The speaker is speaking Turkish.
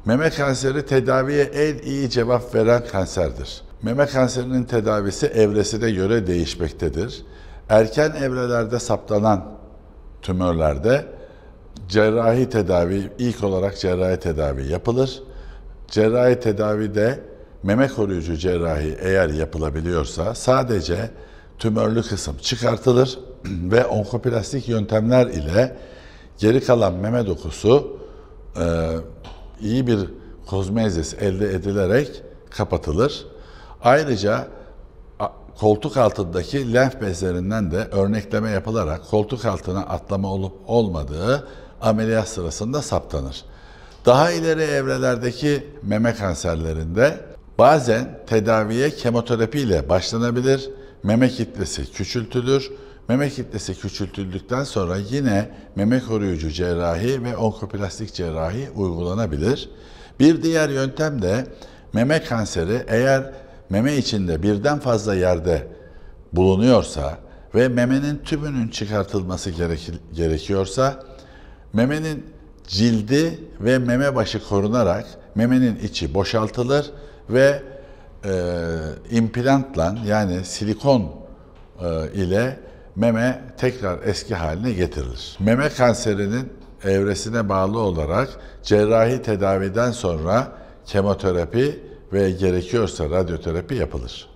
Meme kanseri tedaviye en iyi cevap veren kanserdir. Meme kanserinin tedavisi evresine göre değişmektedir. Erken evrelerde saptanan tümörlerde cerrahi tedavi, ilk olarak cerrahi tedavi yapılır. Cerrahi tedavide meme koruyucu cerrahi eğer yapılabiliyorsa sadece tümörlü kısım çıkartılır ve onkoplastik yöntemler ile geri kalan meme dokusu iyi bir kozmezis elde edilerek kapatılır. Ayrıca koltuk altındaki lenf bezlerinden de örnekleme yapılarak koltuk altına atlama olup olmadığı ameliyat sırasında saptanır. Daha ileri evrelerdeki meme kanserlerinde bazen tedaviye kemoterapi ile başlanabilir. Meme kitlesi küçültülür. Meme kitlesi küçültüldükten sonra yine meme koruyucu cerrahi ve onkoplastik cerrahi uygulanabilir. Bir diğer yöntem de meme kanseri eğer meme içinde birden fazla yerde bulunuyorsa ve memenin tümünün çıkartılması gerekiyorsa memenin cildi ve meme başı korunarak memenin içi boşaltılır ve implantla yani silikon ile meme tekrar eski haline getirilir. Meme kanserinin evresine bağlı olarak cerrahi tedaviden sonra kemoterapi ve gerekiyorsa radyoterapi yapılır.